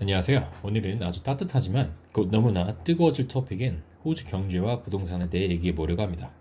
안녕하세요. 오늘은 아주 따뜻하지만 곧 너무나 뜨거워질 토픽인 호주 경제와 부동산에 대해 얘기해 보려고 합니다.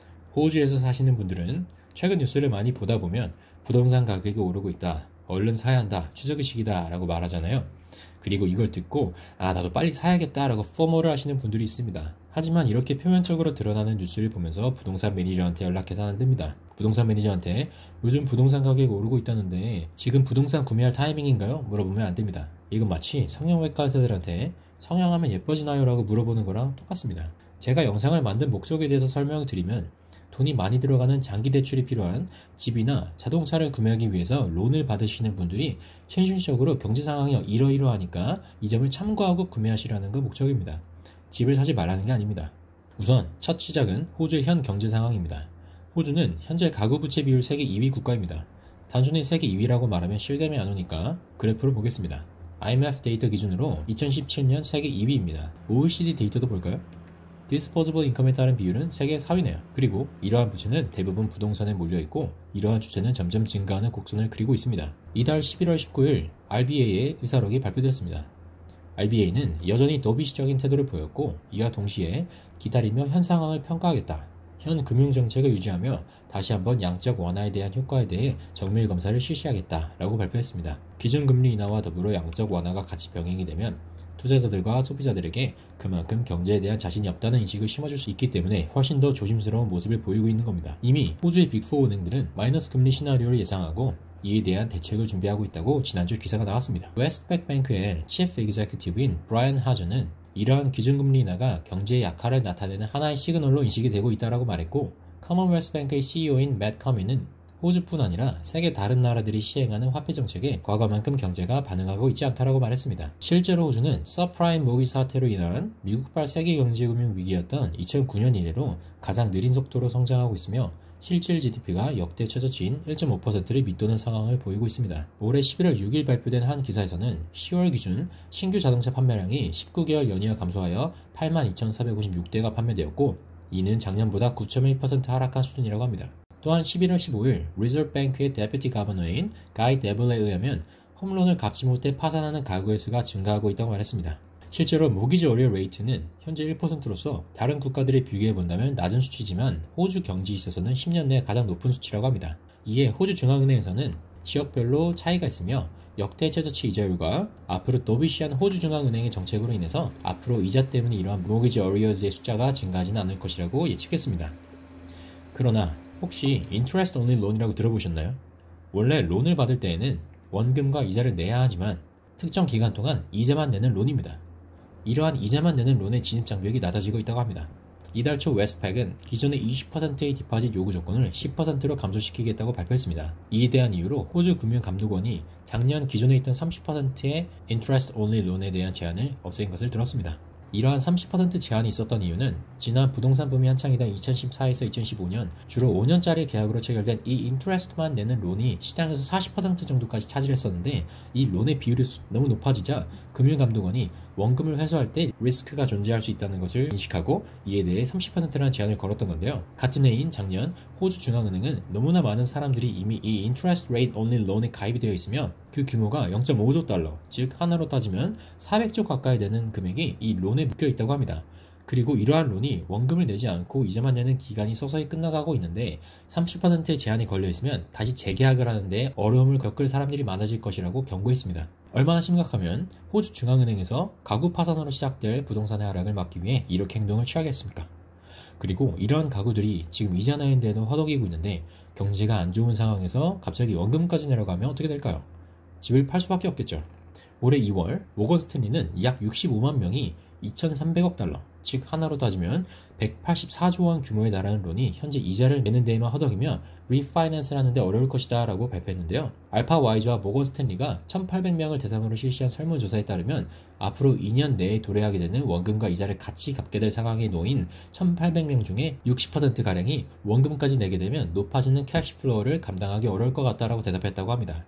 호주에서 사시는 분들은 최근 뉴스를 많이 보다 보면 부동산 가격이 오르고 있다, 얼른 사야 한다, 최적의식이다 라고 말하잖아요. 그리고 이걸 듣고 나도 빨리 사야겠다 라고 포모를 하시는 분들이 있습니다. 하지만 이렇게 표면적으로 드러나는 뉴스를 보면서 부동산 매니저한테 연락해서 안 됩니다. 부동산 매니저한테 요즘 부동산 가격이 오르고 있다는데 지금 부동산 구매할 타이밍인가요? 물어보면 안 됩니다. 이건 마치 성형외과 의사들한테 성형하면 예뻐지나요? 라고 물어보는 거랑 똑같습니다. 제가 영상을 만든 목적에 대해서 설명을 드리면 돈이 많이 들어가는 장기 대출이 필요한 집이나 자동차를 구매하기 위해서 론을 받으시는 분들이 현실적으로 경제 상황이 이러이러하니까 이 점을 참고하고 구매하시라는 거 목적입니다. 집을 사지 말라는 게 아닙니다. 우선 첫 시작은 호주의 현 경제 상황입니다. 호주는 현재 가구 부채 비율 세계 2위 국가입니다. 단순히 세계 2위라고 말하면 실감이 안 오니까 그래프를 보겠습니다. IMF 데이터 기준으로 2017년 세계 2위입니다. OECD 데이터도 볼까요? 디스포저블 인컴에 따른 비율은 세계 4위네요. 그리고 이러한 부채는 대부분 부동산에 몰려있고 이러한 주체는 점점 증가하는 곡선을 그리고 있습니다. 이달 11월 19일 RBA의 의사록이 발표되었습니다. RBA는 여전히 도비시적인 태도를 보였고 이와 동시에 기다리며 현 상황을 평가하겠다. 현 금융정책을 유지하며 다시 한번 양적 완화에 대한 효과에 대해 정밀 검사를 실시하겠다 라고 발표했습니다. 기준금리 인하와 더불어 양적 완화가 같이 병행이 되면 투자자들과 소비자들에게 그만큼 경제에 대한 자신이 없다는 인식을 심어줄 수 있기 때문에 훨씬 더 조심스러운 모습을 보이고 있는 겁니다. 이미 호주의 빅4 은행들은 마이너스 금리 시나리오를 예상하고 이에 대한 대책을 준비하고 있다고 지난주 기사가 나왔습니다. 웨스트팩 뱅크의 치프 에그제큐티브인 브라이언 하저는 이러한 기준금리 인하가 경제의 약화를 나타내는 하나의 시그널로 인식이 되고 있다고 말했고, 커먼웰스 뱅크의 CEO인 맷 커미는 호주뿐 아니라 세계 다른 나라들이 시행하는 화폐 정책에 과거만큼 경제가 반응하고 있지 않다고 말했습니다. 실제로 호주는 서프라임 모기지 사태로 인한 미국발 세계 경제금융 위기였던 2009년 이래로 가장 느린 속도로 성장하고 있으며 실질 GDP가 역대 최저치인 1.5%를 밑도는 상황을 보이고 있습니다. 올해 11월 6일 발표된 한 기사에서는 10월 기준 신규 자동차 판매량이 19개월 연이어 감소하여 82,456대가 판매되었고 이는 작년보다 9.1% 하락한 수준이라고 합니다. 또한 11월 15일 리저브 뱅크의 데프티 가버너인 가이 데블에 의하면 홈론을 갚지 못해 파산하는 가구의 수가 증가하고 있다고 말했습니다. 실제로 모기지 어리어 레이트는 현재 1%로서 다른 국가들에 비교해 본다면 낮은 수치지만 호주 경제에 있어서는 10년 내 가장 높은 수치라고 합니다. 이에 호주 중앙은행에서는 지역별로 차이가 있으며 역대 최저치 이자율과 앞으로 도비시한 호주 중앙은행의 정책으로 인해서 앞으로 이자 때문에 이러한 모기지 어리어즈의 숫자가 증가하지는 않을 것이라고 예측했습니다. 그러나 혹시 인트레스트 온리 론이라고 들어보셨나요? 원래 론을 받을 때에는 원금과 이자를 내야 하지만 특정 기간 동안 이자만 내는 론입니다. 이러한 이자만 내는 론의 진입 장벽이 낮아지고 있다고 합니다. 이달 초 웨스트팩은 기존의 20%의 디파짓 요구 조건을 10%로 감소시키겠다고 발표했습니다. 이에 대한 이유로 호주 금융감독원이 작년 기존에 있던 30%의 인트레스트 온리 론에 대한 제한을 없앤 것을 들었습니다. 이러한 30% 제한이 있었던 이유는 지난 부동산 붐이 한창이던 2014에서 2015년 주로 5년짜리 계약으로 체결된 이 인트레스트만 내는 론이 시장에서 40% 정도까지 차지했었는데 이 론의 비율이 너무 높아지자 금융감독원이 원금을 회수할 때 리스크가 존재할 수 있다는 것을 인식하고 이에 대해 30%라는 제한을 걸었던 건데요. 같은 해인 작년 호주 중앙은행은 너무나 많은 사람들이 이미 이 인트레스트 레이트 온리 론에 가입이 되어 있으며 그 규모가 0.5조 달러, 즉 하나로 따지면 400조 가까이 되는 금액이 이 론에 묶여 있다고 합니다. 그리고 이러한 론이 원금을 내지 않고 이자만 내는 기간이 서서히 끝나가고 있는데 30%의 제한이 걸려있으면 다시 재계약을 하는데 어려움을 겪을 사람들이 많아질 것이라고 경고했습니다. 얼마나 심각하면 호주 중앙은행에서 가구 파산으로 시작될 부동산의 하락을 막기 위해 이렇게 행동을 취하겠습니까? 그리고 이러한 가구들이 지금 이자 내는 데는 허덕이고 있는데 경제가 안 좋은 상황에서 갑자기 원금까지 내려가면 어떻게 될까요? 집을 팔 수밖에 없겠죠. 올해 2월 모건 스탠리는 약 65만 명이 2,300억 달러, 즉 하나로 따지면 184조 원 규모에 달하는 론이 현재 이자를 내는 데에만 허덕이며 리파이낸스를 하는데 어려울 것이다 라고 발표했는데요. 알파 와이즈와 모건 스탠리가 1,800명을 대상으로 실시한 설문조사에 따르면 앞으로 2년 내에 도래하게 되는 원금과 이자를 같이 갚게 될 상황에 놓인 1,800명 중에 60%가량이 원금까지 내게 되면 높아지는 캐시플로우를 감당하기 어려울 것 같다라고 대답했다고 합니다.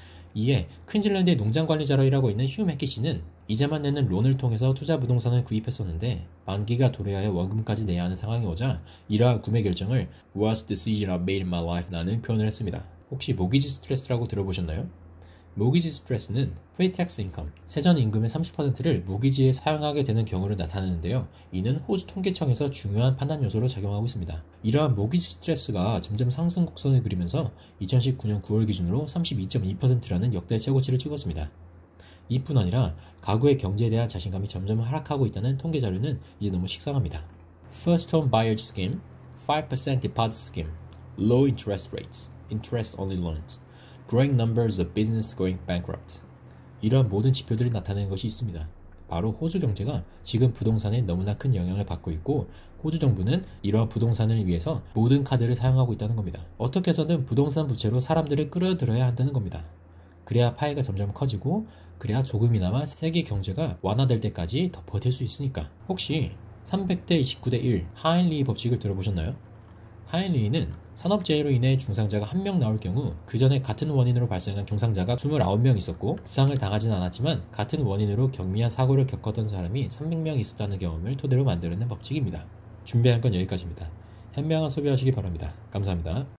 이에 퀸즐랜드의 농장관리자로 일하고 있는 휴 맥키 씨는 이자만 내는 론을 통해서 투자 부동산을 구입했었는데 만기가 도래하여 원금까지 내야 하는 상황이 오자 이러한 구매 결정을 Worst decision I've made in my life 라는 표현을 했습니다. 혹시 모기지 스트레스라고 들어보셨나요? 모기지 스트레스는 프리텍스 인컴, 세전 임금의 30%를 모기지에 사용하게 되는 경우를 나타내는데요. 이는 호주 통계청에서 중요한 판단 요소로 작용하고 있습니다. 이러한 모기지 스트레스가 점점 상승 곡선을 그리면서 2019년 9월 기준으로 32.2%라는 역대 최고치를 찍었습니다. 이뿐 아니라 가구의 경제에 대한 자신감이 점점 하락하고 있다는 통계 자료는 이제 너무 식상합니다. First Home Buyers Scheme, 5% Deposit Scheme, Low Interest Rates, Interest Only Loans, Growing Numbers of Business Going Bankrupt. 이러한 모든 지표들이 나타내는 것이 있습니다. 바로 호주 경제가 지금 부동산에 너무나 큰 영향을 받고 있고 호주 정부는 이러한 부동산을 위해서 모든 카드를 사용하고 있다는 겁니다. 어떻게 해서든 부동산 부채로 사람들을 끌어들여야 한다는 겁니다. 그래야 파이가 점점 커지고 그래야 조금이나마 세계 경제가 완화될 때까지 더 버틸 수 있으니까. 혹시 300대 29대 1 하인리 법칙을 들어보셨나요? 하인리는 산업재해로 인해 중상자가 1명 나올 경우 그 전에 같은 원인으로 발생한 경상자가 29명 있었고 부상을 당하진 않았지만 같은 원인으로 경미한 사고를 겪었던 사람이 300명 있었다는 경험을 토대로 만들어낸 법칙입니다. 준비한 건 여기까지입니다. 현명한 소비하시기 바랍니다. 감사합니다.